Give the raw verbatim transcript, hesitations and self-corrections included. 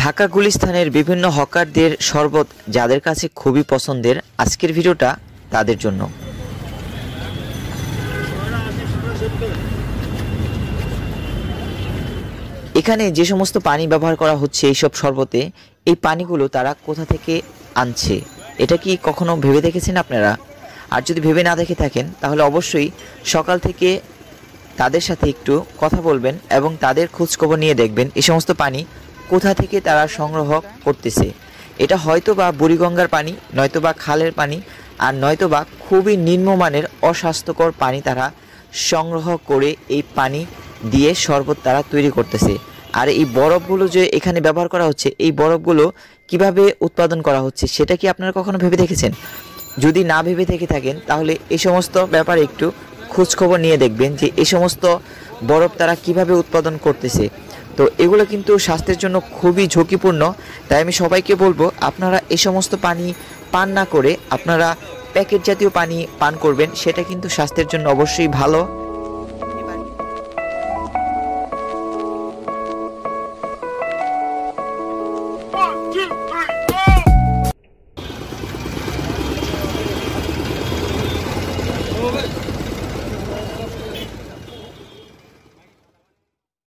ঢাকা গুলিস্তানের বিভিন্ন হকারদের শরবত যাদের কাছে খুবই পছন্দের, আজকের ভিডিওটা তাদের জন্য। এখানে যে সমস্ত পানি ব্যবহার করা হচ্ছে এইসব শরবতে, এই পানিগুলো তারা কোথা থেকে আনছে এটা কি কখনো ভেবে দেখেছেন আপনারা? আর যদি ভেবে না দেখে থাকেন তাহলে অবশ্যই সকাল থেকে তাদের সাথে একটু কথা বলবেন এবং তাদের খোঁজখবর নিয়ে দেখবেন এই সমস্ত পানি কোথা থেকে তারা সংগ্রহ করতেছে। এটা হয়তো বা বুড়িগঙ্গার পানি, নয়তো বা খালের পানি, আর নয়তো বা খুবই নিম্নমানের অস্বাস্থ্যকর পানি তারা সংগ্রহ করে এই পানি দিয়ে শরবত তারা তৈরি করতেছে। আর এই বরফগুলো যে এখানে ব্যবহার করা হচ্ছে, এই বরফগুলো কিভাবে উৎপাদন করা হচ্ছে সেটা কি আপনারা কখনো ভেবে দেখেছেন? যদি না ভেবে থেকে থাকেন তাহলে এই সমস্ত ব্যাপারে একটু খোঁজখবর নিয়ে দেখবেন যে এই সমস্ত বরফ তারা কিভাবে উৎপাদন করতেছে। তো এগুলো কিন্তু স্বাস্থ্যের জন্য খুবই ঝুঁকিপূর্ণ। তাই আমি সবাইকে বলবো আপনারা এই সমস্ত পানি পান না করে আপনারা প্যাকেট জাতীয় পানি পান করবেন, সেটা কিন্তু স্বাস্থ্যের জন্য অবশ্যই ভালো।